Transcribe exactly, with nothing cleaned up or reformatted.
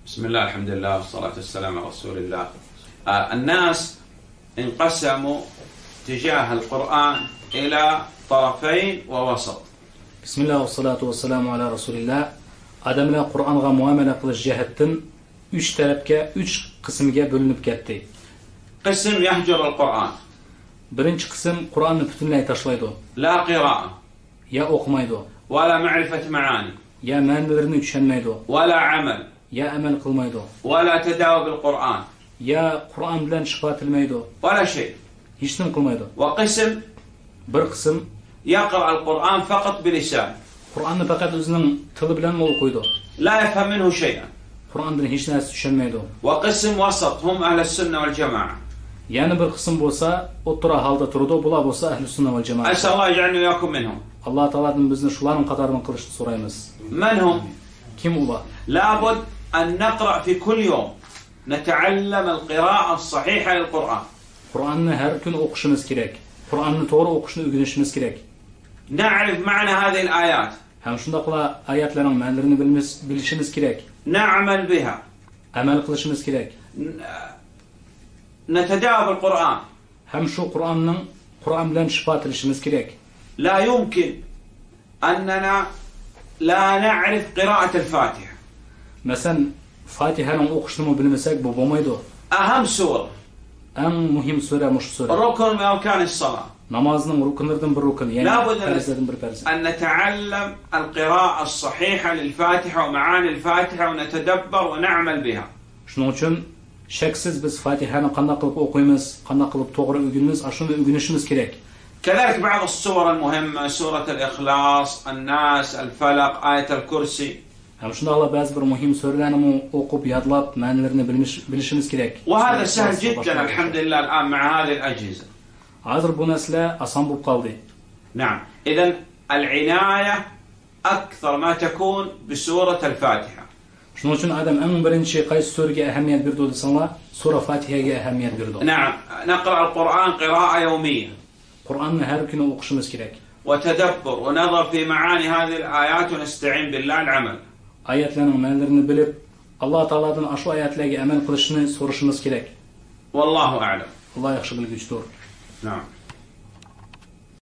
بسم الله الحمد لله والصلاة والسلام على رسول الله. آه الناس انقسموا تجاه القرآن إلى طرفين ووسط. بسم الله والصلاة والسلام على رسول الله. Adamlar Qur'onga muomala qilish jihatdan uch tarafga, uch qismga bo'linib ketdi. قسم يهجر القرآن. Birinchi qism Qur'onni butunlay tashlaydi. لا قراءة. Ya o'qimaydi. ولا معرفة معاني. Ya ma'nilarini tushunmaydi. ولا عمل. Ya amal qilmaydi. ولا تداوى بالقرآن. Ya Qur'on bilan shifo ولا شيء. hech nima qilmaydi. وقسم Bir qism يقرأ القرآن فقط بلسان. Qur'onni faqat o'zining tili bilan o'qiydi. لا يفهم منه شيئا. Qur'ondan hech narsa tushunmaydi. وقسم وسط هم أهل السنة والجماعة. Yani bir qism bo'lsa, o'tira holda turadi, bular bo'lsa ahli sunna val jamoa. أسأل الله يجعلني وإياكم منهم. Alloh taoladan bizni shularning qatoridan qilishni so'raymiz. من هم؟ Kim ular? لابد أن نقرأ في كل يوم نتعلم القراءة الصحيحة للقرآن. Qur'onni har kun o'qishimiz kerak. Qur'onni to'g'ri o'qishni o'rganishimiz kerak. نعرف معنى هذه الآيات. Ham shundaqla oyatlarning ma'nilarini bilishimiz kerak. نعمل بها. Amal qilishimiz kerak. نتداوى بالقرآن. Ham shu Qur'onning Qur'on bilan shifo tilishimiz kerak. لا يمكن أننا لا نعرف قراءة الفاتحة. Masalan, Fatihaning o'qishni bilmasak bu bo'lmaydi. أهم سورة. Eng muhim sura mush sura. ركن من أركان الصلاة. Namozning rukunlaridan bir rukun, ya'ni لابد farzlardan bir farz. أن نتعلم القراءة الصحيحة للفاتحة ومعاني الفاتحة ونتدبر ونعمل بها. Shuning uchun shaksiz biz Fatihani qanday qilib o'qiymiz, qanday qilib to'g'ri o'rganamiz, shuni o'rganishimiz kerak. كذلك بعض السور المهمة سورة الإخلاص، الناس، الفلق، آية الكرسي. Ham shundaqla ba'zi bir muhim suralarni o'qib, yodlab, ma'nilarini bilishimiz kerak. وهذا سهل جدا الحمد لله الآن مع هذه الأجهزة. Hozir bu narsa oson bo'lib qoldi. نعم. إذن العناية أكثر ما تكون بسورة الفاتحة. Shuning uchun adam eng birinchi qaysi suraga ahamiyat berdi desanglar, sura Fatihaga ahamiyat berdi. نعم. نقرأ القرآن قراءة يومية. Qur'onni har kuni o'qishimiz kerak. وتدبر ونظر في معاني هذه الآيات ونستعين بالله العمل. Oyatlarning ma'nilarini bilib, Alloh taoladan shu oyatlarga amal qilishni so'rashimiz kerak. والله أعلم. Alloh yaxshi bilguchidir. نعم.